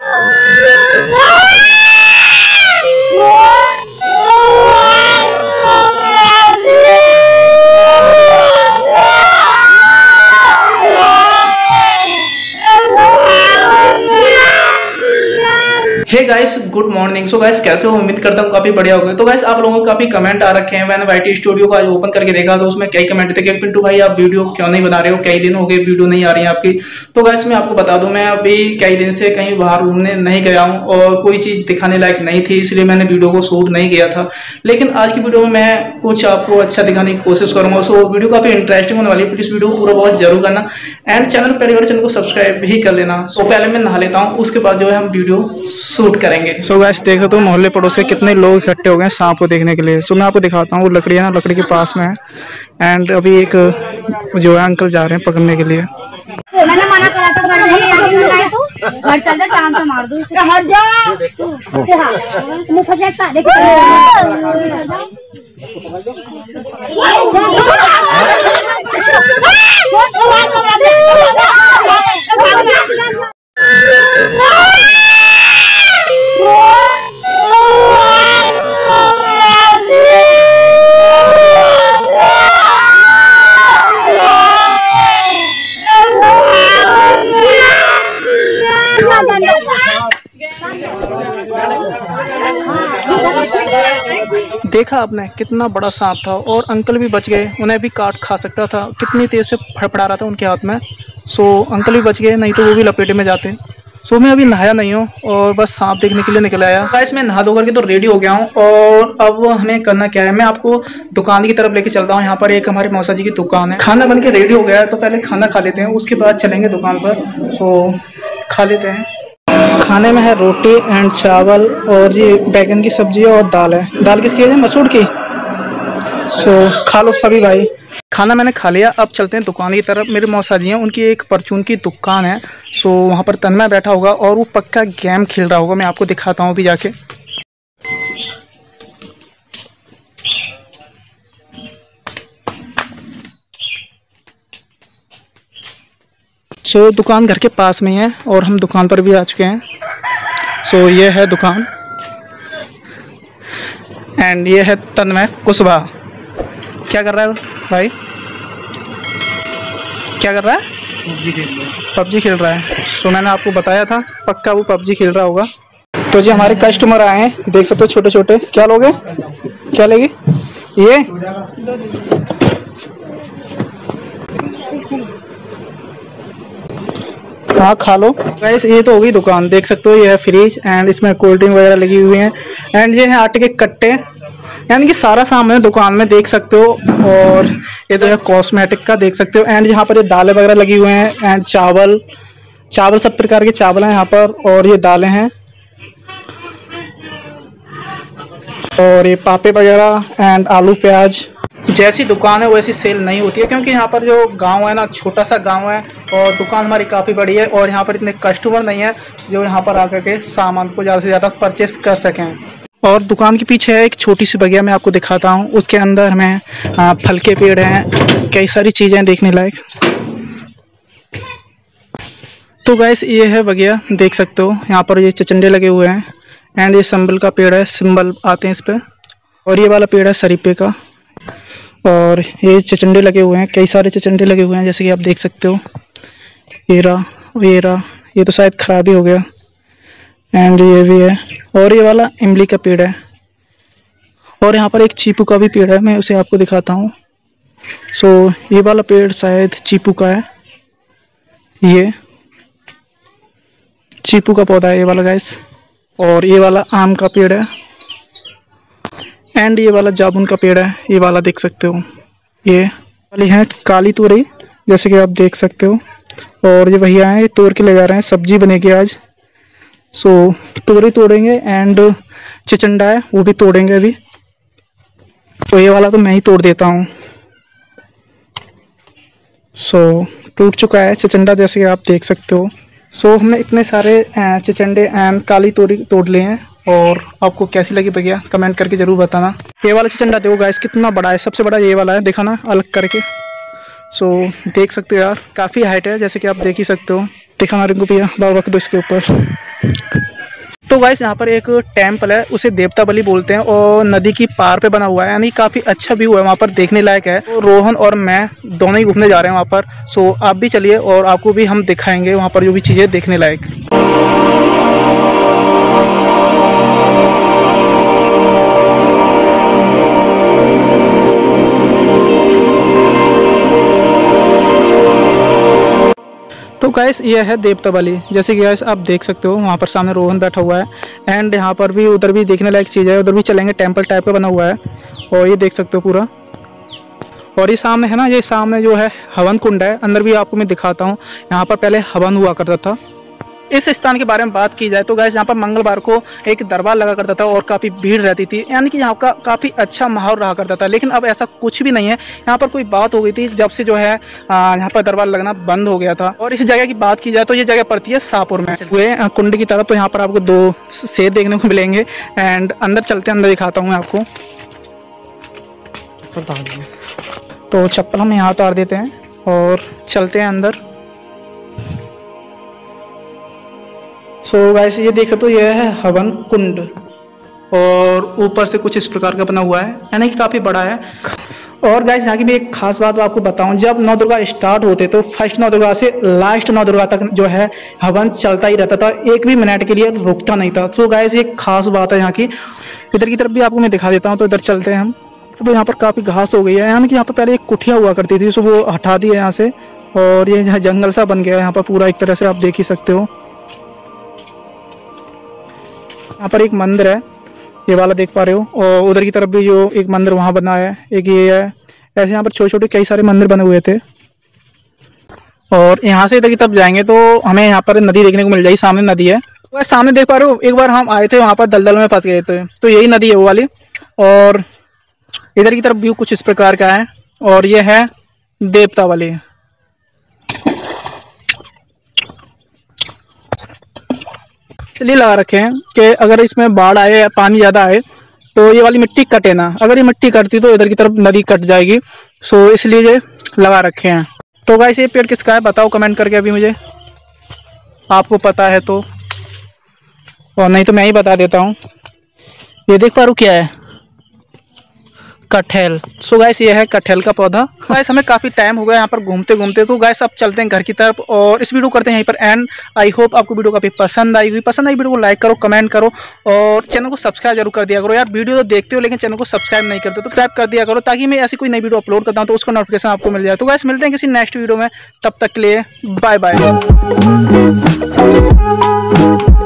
हे guys, good morning. So guys, कैसे हो? उम्मीद करता हूँ काफी बढ़िया हो गए। तो गाइस, आप लोगों को काफी कमेंट आ रखे हैं। मैंने वाईटी स्टूडियो को आज ओपन करके देखा तो उसमें कई कमेंट थे कि पिंटू भाई आप वीडियो क्यों नहीं बना रहे हो, कई दिन हो गए वीडियो नहीं आ रही है आपकी। तो गाइस, मैं आपको बता दूं, मैं अभी कई दिन से कहीं बाहर घूमने नहीं गया हूँ और कोई चीज दिखाने लायक नहीं थी, इसलिए मैंने वीडियो को शूट नहीं किया था। लेकिन आज की वीडियो में मैं कुछ आपको अच्छा दिखाने की कोशिश करूंगा। सो वीडियो काफी इंटरेस्टिंग होने वाली है, प्लीज वीडियो को पूरा बहुत जरूर करना एंड चैनल पहली बार चैनल को सब्सक्राइब भी कर लेना। सो पहले मैं नहा लेता हूँ, उसके बाद जो है हम वीडियो शूट करेंगे। सो गाइस, देख सकते हो मोहल्ले पड़ोस से कितने लोग इकट्ठे हो गए सांप को देखने के लिए। सो मैं आपको दिखाता हूँ, वो लकड़ी है ना, लकड़ी के पास में है एंड अभी एक जो है अंकल जा रहे हैं पकड़ने के लिए। मैंने मना करा था घर चल जा, काम पे मार दूं, हट जा मुंह फंसा देखो। देखा आपने, कितना बड़ा सांप था और अंकल भी बच गए, उन्हें भी काट खा सकता था, कितनी तेज से फड़फड़ा रहा था उनके हाथ में। सो अंकल भी बच गए, नहीं तो वो भी लपेटे में जाते। सो मैं अभी नहाया नहीं हूँ और बस सांप देखने के लिए निकल आया। गाइस, मैं नहा धो करके तो रेडी हो गया हूँ और अब हमें करना क्या है, मैं आपको दुकान की तरफ लेके चलता हूँ। यहाँ पर एक हमारे मौसा जी की दुकान है। खाना बन के रेडी हो गया है, तो पहले खाना खा लेते हैं, उसके बाद चलेंगे दुकान पर। सो खा लेते हैं। खाने में है रोटी एंड चावल और ये बैगन की सब्जी और दाल है। दाल किसकी है? मसूर की। सो खा लो सभी भाई। खाना मैंने खा लिया, अब चलते हैं दुकान की तरफ। मेरे मौसा जी हैं, उनकी एक परचून की दुकान है। सो वहाँ पर तन्मय बैठा होगा और वो पक्का गेम खेल रहा होगा, मैं आपको दिखाता हूँ अभी जाके। सो दुकान घर के पास में ही है और हम दुकान पर भी आ चुके हैं। सो ये है दुकान एंड ये है तन्मय कुशवाहा। क्या कर रहा है भाई? क्या कर रहा है? पबजी खेल रहा है। सो मैंने आपको बताया था, पक्का वो पबजी खेल रहा होगा। तो जी हमारे कस्टमर आए हैं, देख सकते हो छोटे छोटे। क्या लोगे? क्या लेगी? ये हाँ, खा लो गाइस। ये तो होगी दुकान, देख सकते हो ये है फ्रिज एंड इसमें कोल्ड ड्रिंक वगैरह लगी हुई है एंड ये है आटे के कट्टे, यानी कि सारा सामान दुकान में देख सकते हो। और ये तो है कॉस्मेटिक का, देख सकते हो। एंड यहाँ पर ये दालें वगैरह लगी हुए हैं एंड चावल सब प्रकार के चावल हैं यहाँ पर और ये दालें हैं और ये पापे वगैरह एंड आलू प्याज। जैसी दुकान है वैसी सेल नहीं होती है, क्योंकि यहाँ पर जो गांव है ना, छोटा सा गांव है और दुकान हमारी काफ़ी बड़ी है और यहाँ पर इतने कस्टमर नहीं है जो यहाँ पर आकर के सामान को ज़्यादा से ज़्यादा परचेस कर सकें। और दुकान के पीछे है एक छोटी सी बगिया, मैं आपको दिखाता हूँ। उसके अंदर हमें फल के पेड़ हैं, कई सारी चीज़ें देखने लायक। तो गाइस, ये है बगिया, देख सकते हो। यहाँ पर ये चचंडे लगे हुए हैं एंड ये संबल का पेड़ है, सिंबल आते हैं इस पर। और ये वाला पेड़ है शरीफे का और ये चचंडे लगे हुए हैं, कई सारे चचंडे लगे हुए हैं जैसे कि आप देख सकते हो। ये तो शायद खराब ही हो गया एंड ये भी है। और ये वाला इमली का पेड़ है और यहाँ पर एक चीपू का भी पेड़ है, मैं उसे आपको दिखाता हूँ। सो ये वाला पेड़ शायद चीपू का है, ये चीपू का पौधा है ये वाला गाइस। और ये वाला आम का पेड़ है एंड ये वाला जामुन का पेड़ है, ये वाला देख सकते हो। ये वाली है काली तोरई, जैसे कि आप देख सकते हो। और ये भैया हैं, ये तोड़ के ले जा रहे हैं, सब्जी बनेगी आज। सो तोरई तोड़ेंगे एंड चिचंडा है वो भी तोड़ेंगे अभी। तो ये वाला तो मैं ही तोड़ देता हूँ। सो टूट चुका है चिचंडा, जैसे कि आप देख सकते हो। सो हमने इतने सारे चिचंडे एंड काली तोरी तोड़ लिए हैं और आपको कैसी लगी भैया कमेंट करके जरूर बताना। ये वाला चिचंडा देखो गाइस कितना बड़ा है, सबसे बड़ा ये वाला है, देखा ना अलग करके। सो देख सकते हो यार, काफ़ी हाइट है जैसे कि आप देख ही सकते हो। दिखा हमारे को भैया बाबा के इसके ऊपर। तो गाइस यहाँ पर एक टेम्पल है, उसे देवता बलि बोलते हैं और नदी की पार पे बना हुआ है, यानी काफ़ी अच्छा व्यू है वहाँ पर, देखने लायक है। तो रोहन और मैं दोनों ही घूमने जा रहे हैं वहाँ पर। सो आप भी चलिए और आपको भी हम दिखाएंगे वहाँ पर जो भी चीज़ें देखने लायक। तो गाइस ये है देवता बलि, जैसे कि गाइस आप देख सकते हो वहाँ पर सामने रोहन बैठा हुआ है एंड यहाँ पर भी उधर भी देखने लायक चीज़ है, उधर भी चलेंगे, टेंपल टाइप का बना हुआ है और ये देख सकते हो पूरा। और ये सामने है ना, ये सामने जो है हवन कुंड है, अंदर भी आपको मैं दिखाता हूँ। यहाँ पर पहले हवन हुआ करता था। इस स्थान के बारे में बात की जाए तो गाइस यहाँ पर मंगलवार को एक दरबार लगा करता था और काफ़ी भीड़ रहती थी, यानी कि यहाँ का काफ़ी अच्छा माहौल रहा करता था। लेकिन अब ऐसा कुछ भी नहीं है। यहाँ पर कोई बात हो गई थी जब से जो है यहाँ पर दरबार लगना बंद हो गया था। और इस जगह की बात की जाए तो ये जगह पड़ती है शाहपुर में हुए कुंड की तरफ। तो यहाँ पर आपको 2 शेर देखने को मिलेंगे एंड अंदर चलते हैं, अंदर दिखाता हूँ मैं आपको। तो चप्पल हम यहाँ उतार देते हैं और चलते हैं अंदर। सो गाइस ये देख सकते हो, ये है हवन कुंड और ऊपर से कुछ इस प्रकार का बना हुआ है, यानी कि काफ़ी बड़ा है। और गाइस यहाँ की मैं एक खास बात आपको बताऊं, जब नौ दुर्गा स्टार्ट होते तो फर्स्ट नौ दुर्गा से लास्ट नौ दुर्गा तक जो है हवन चलता ही रहता था, एक भी मिनट के लिए रुकता नहीं था। सो गाइस ये खास बात है यहाँ की। इधर की तरफ भी आपको मैं दिखा देता हूँ, तो इधर चलते हैं हम। तो यहाँ पर काफ़ी घास हो गई है, यानी कि यहाँ पर पहले एक कुटिया हुआ करती थी, सो वो हटा दी है यहाँ से और ये जंगल सा बन गया है यहाँ पर पूरा, एक तरह से आप देख ही सकते हो। यहाँ पर एक मंदिर है, ये वाला देख पा रहे हो, और उधर की तरफ भी जो एक मंदिर वहाँ बना है, एक ये है। ऐसे यहाँ पर छोटे छोटे कई सारे मंदिर बने हुए थे। और यहाँ से इधर की तरफ जाएंगे तो हमें यहाँ पर नदी देखने को मिल जाएगी, सामने नदी है। तो सामने देख पा रहे हो, एक बार हम आए थे वहाँ पर दलदल में फंस गए थे, तो यही नदी है वो वाली। और इधर की तरफ व्यू कुछ इस प्रकार का है और ये है देवता वाली। इसलिए लगा रखे हैं कि अगर इसमें बाढ़ आए या पानी ज़्यादा आए तो ये वाली मिट्टी कटे ना, अगर ये मिट्टी कटती तो इधर की तरफ नदी कट जाएगी। सो इसलिए ये लगा रखे हैं। तो गाइस ये पेड़ किसका है बताओ कमेंट करके अभी मुझे, आपको पता है तो, और नहीं तो मैं ही बता देता हूँ। ये देख पा रहा हूँ क्या है, कटहल। सो गाइस ये है कटहल का पौधा। गाइस हमें काफ़ी टाइम हो गया यहाँ पर घूमते घूमते, तो गाइस अब चलते हैं घर की तरफ और इस वीडियो करते हैं यहीं पर एंड। आई होप आपको वीडियो काफ़ी पसंद आई वीडियो को लाइक करो, कमेंट करो और चैनल को सब्सक्राइब जरूर कर दिया करो। यार वीडियो तो देखते हो लेकिन चैनल को सब्सक्राइब नहीं करते, तो सब्सक्राइब कर दिया करो ताकि मैं ऐसी कोई नई वीडियो अपलोड करता हूँ तो उसका नोटिफिकेशन आपको मिल जाए। तो गाइस मिलते हैं किसी नेक्स्ट वीडियो में, तब तक के लिए बाय बाय।